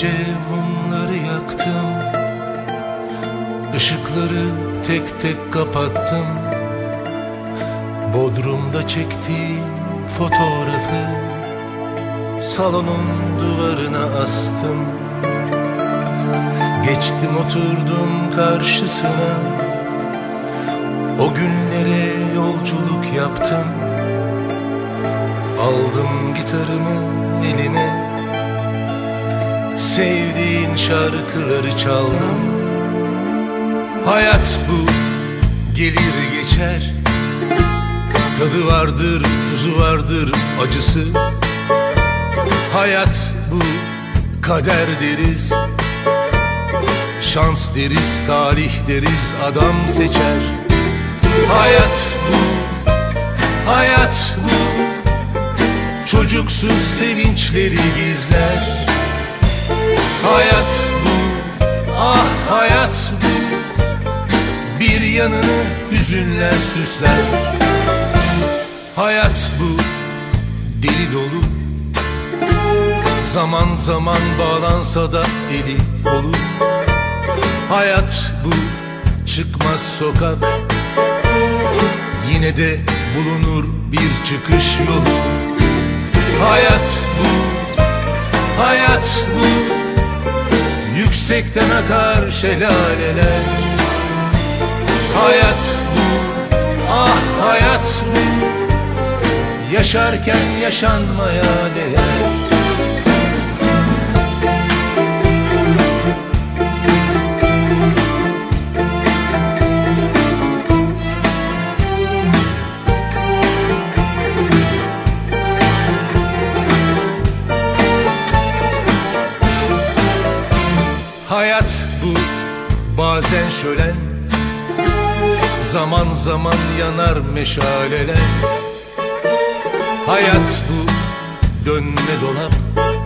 gece mumları yaktım, ışıkları tek tek kapattım. Bodrumda çektiğim fotoğrafı salonun duvarına astım. Geçtim oturdum karşısına, o günlere yolculuk yaptım. Aldım gitarımı elime, sevdiğin şarkıları çaldım. Hayat bu, gelir geçer, tadı vardır, tuzu vardır, acısı. Hayat bu, kader deriz, şans deriz, talih deriz, adam seçer. Hayat bu, hayat bu, çocuksuz sevinçleri gizler. Hayat bu, ah hayat bu, bir yanını hüzünler süsler. Hayat bu, deli dolu, zaman zaman bağlansa da eli kolu. Hayat bu, çıkmaz sokak, yine de bulunur bir çıkış yolu. Hayat bu, hayat bu, yüksekten akar şelaleler. Hayat bu, ah hayat bu, yaşarken yaşanmaya değer. Hayat bu, bazen şölen, zaman zaman yanar meşaleler. Hayat bu, dönme dolap,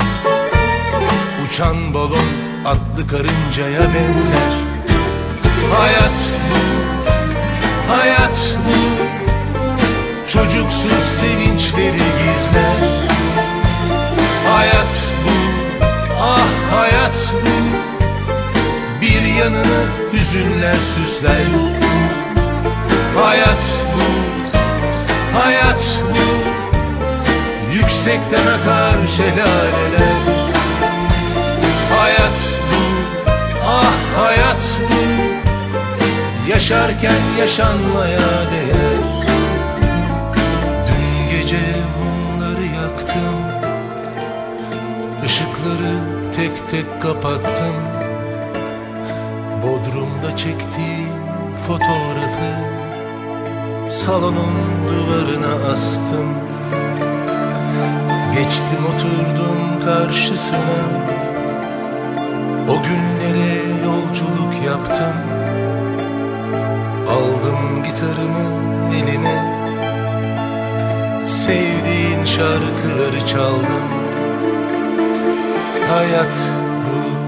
uçan balon atlı karıncaya benzer. Hayat bu, hayat bu, çocuksuz sevinçleri gizler. Hayat bu, ah hayat bu, bir yanını hüzünler süsler. Hayat bu, hayat bu, yüksekten akar şelaleler. Hayat bu, ah hayat bu, yaşarken yaşanmaya değer. Dün gece mumları yaktım, ışıkları tek tek kapattım. Bodrumda çektiğim fotoğrafı salonun duvarına astım. Geçtim oturdum karşısına, o günlere yolculuk yaptım. Aldım gitarımı elime, sevdiğin şarkıları çaldım. Hayat bu,